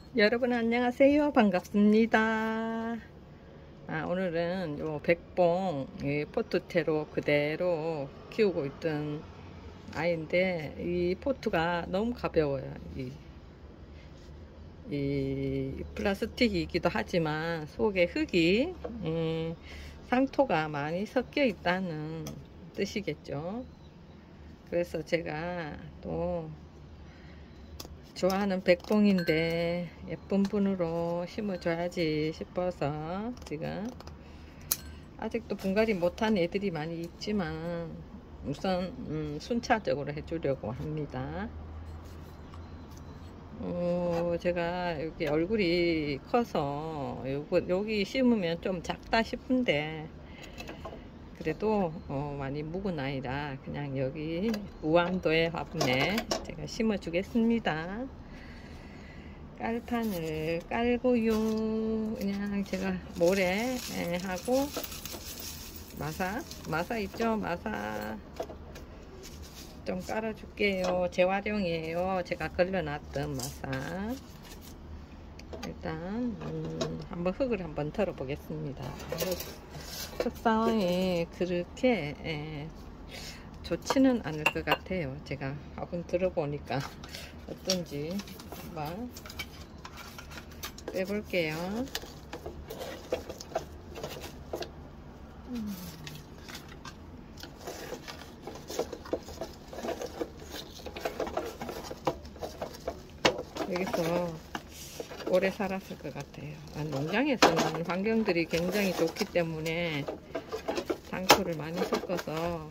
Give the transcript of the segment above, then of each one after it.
여러분 안녕하세요. 반갑습니다. 오늘은 요 백봉 포트태로 그대로 키우고 있던 아이인데 이 포트가 너무 가벼워요. 이 플라스틱이기도 하지만 속에 흙이 상토가 많이 섞여 있다는 뜻이겠죠. 그래서 제가 또 좋아하는 백봉인데 예쁜 분으로 심어줘야지 싶어서 지금 아직도 분갈이 못한 애들이 많이 있지만 우선 순차적으로 해주려고 합니다. 제가 여기 얼굴이 커서 여기 심으면 좀 작다 싶은데 그래도 많이 묵은 아이라 그냥 여기 무암도의 화분에 제가 심어 주겠습니다. 깔판을 깔고요. 그냥 제가 모래 하고 마사 있죠? 마사 좀 깔아 줄게요. 재활용이에요. 제가 걸려놨던 마사. 일단 한번 흙을 한번 털어 보겠습니다. 흙 상황이 그렇게 좋지는 않을 것 같아요. 제가 화분 들어보니까 어떤지 한번 빼볼게요. 여기서 오래 살았을 것 같아요. 농장에서는 환경들이 굉장히 좋기 때문에 상토를 많이 섞어서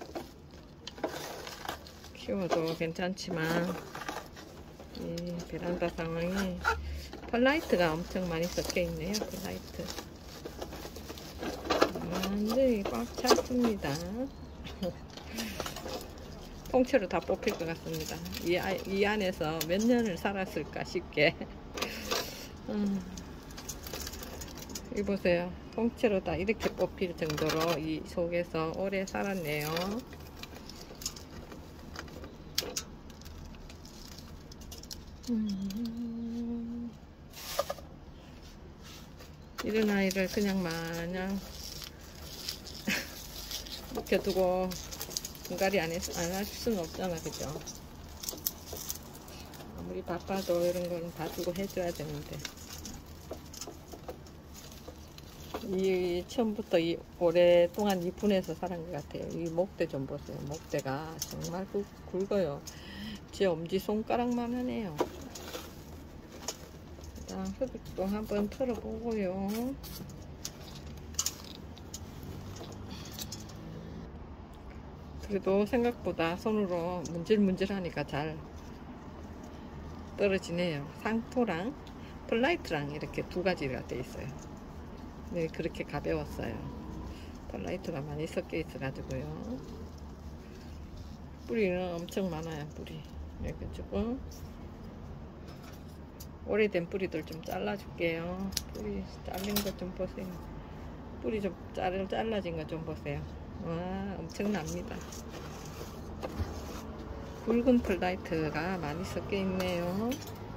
키워도 괜찮지만 이 베란다 상황이 펄라이트가 엄청 많이 섞여 있네요. 펄라이트 완전히 꽉 찼습니다. 통째로 다 뽑힐 것 같습니다. 이 안에서 몇 년을 살았을까 싶게. 이 보세요. 통째로 다 이렇게 뽑힐 정도로 이 속에서 오래 살았네요. 이런 아이를 그냥 마냥 묵혀두고 분갈이 안 할 수는 없잖아, 그죠? 아무리 바빠도 이런 건 봐주고 해줘야 되는데. 처음부터 오랫동안 이 분에서 살은 것 같아요. 이 목대 좀 보세요. 목대가 정말 굵어요. 제 엄지손가락만 하네요. 일단 흙도 한번 털어보고요. 그래도 생각보다 손으로 문질문질하니까 잘 떨어지네요. 상토랑 펄라이트랑 이렇게 두 가지가 돼 있어요. 네, 그렇게 가벼웠어요. 펄라이트가 많이 섞여 있어 가지고요. 뿌리는 엄청 많아요. 뿌리 이렇게 조금 오래된 뿌리들 좀 잘라 줄게요. 뿌리 잘린 것 좀 보세요. 뿌리 좀 잘라진 거 좀 보세요. 와, 엄청납니다. 굵은 펄라이트가 많이 섞여 있네요.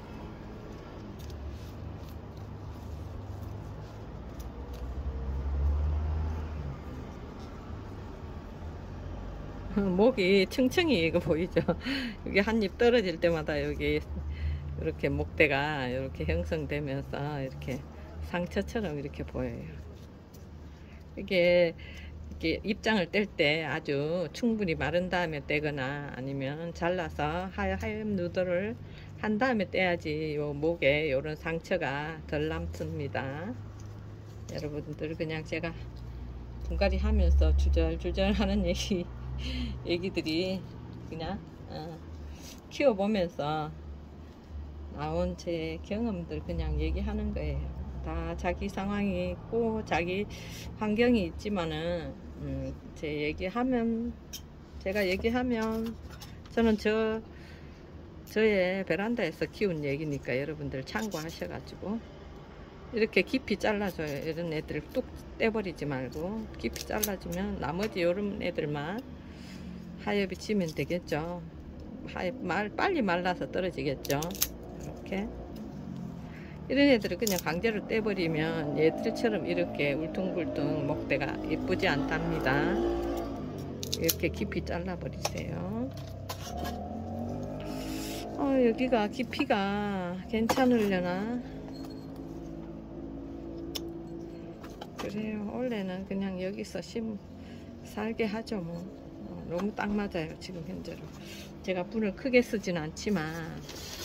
목이 층층이 이거 보이죠? 여기 한 입 떨어질 때마다 여기 이렇게 목대가 이렇게 형성되면서 이렇게 상처처럼 이렇게 보여요. 이게 입장을 뗄 때 아주 충분히 마른 다음에 떼거나 아니면 잘라서 하얀 누더를 한 다음에 떼야지 요 목에 요런 상처가 덜 남습니다. 여러분들 그냥 제가 분갈이 하면서 주절주절 하는 얘기들이 그냥 키워보면서 나온 제 경험들 그냥 얘기하는 거예요. 다 자기 상황이 있고 자기 환경이 있지만은 제가 얘기하면 저는 저의 베란다에서 키운 얘기니까 여러분들 참고하셔가지고 이렇게 깊이 잘라줘요. 이런 애들 뚝 떼버리지 말고 깊이 잘라주면 나머지 이런 애들만 하엽이 치면 되겠죠. 빨리 말라서 떨어지겠죠. 이렇게 이런 애들은 그냥 강제로 떼버리면 얘들처럼 이렇게 울퉁불퉁 목대가 예쁘지 않답니다. 이렇게 깊이 잘라버리세요. 여기가 깊이가 괜찮으려나? 그래요. 원래는 그냥 여기서 살게 하죠 뭐. 너무 딱 맞아요 지금 현재로. 제가 분을 크게 쓰진 않지만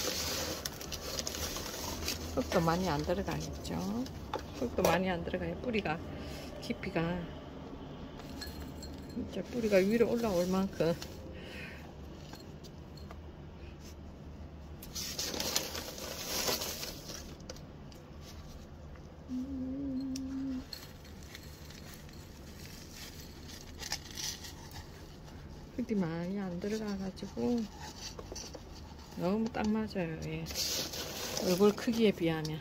흙도 많이 안 들어가겠죠. 흙도 많이 안 들어가요. 뿌리가 깊이가 진짜 뿌리가 위로 올라올 만큼. 흙이 많이 안 들어가가지고 너무 딱 맞아요. 예. 얼굴 크기에 비하면.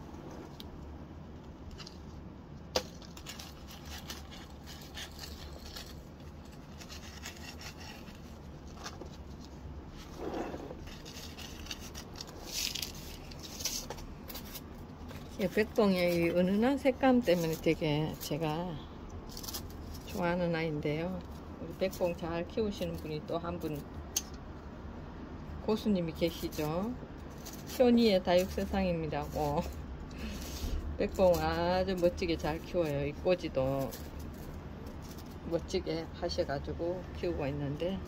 예, 백봉의 이 은은한 색감 때문에 되게 제가 좋아하는 아이인데요. 우리 백봉 잘 키우시는 분이 또 한 분 고수님이 계시죠. 현이의 다육세상입니다고. 백봉 아주 멋지게 잘 키워요. 이 꼬지도 멋지게 하셔가지고 키우고 있는데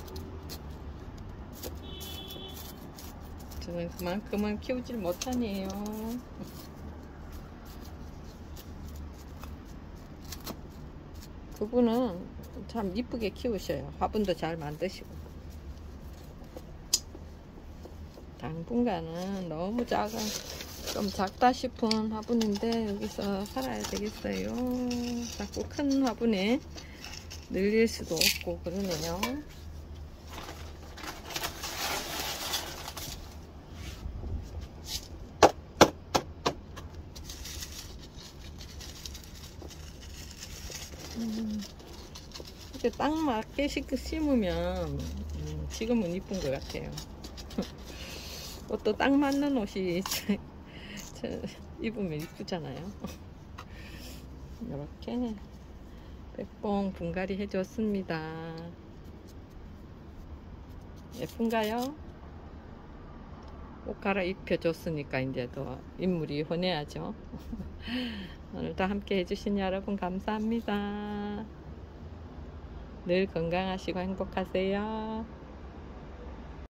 저는 그만큼은 키우질 못하네요. 그분은 참 이쁘게 키우셔요. 화분도 잘 만드시고. 당분간은 너무 좀 작다 싶은 화분인데 여기서 살아야 되겠어요. 자꾸 큰 화분에 늘릴 수도 없고 그러네요. 이렇게 딱 맞게 심으면 지금은 이쁜 것 같아요. 옷도 딱 맞는 옷이 입으면 이쁘잖아요. 이렇게 백봉 분갈이 해줬습니다. 예쁜가요? 옷 갈아입혀 줬으니까 이제 더 인물이 훤해야죠. 오늘도 함께 해주신 여러분 감사합니다. 늘 건강하시고 행복하세요.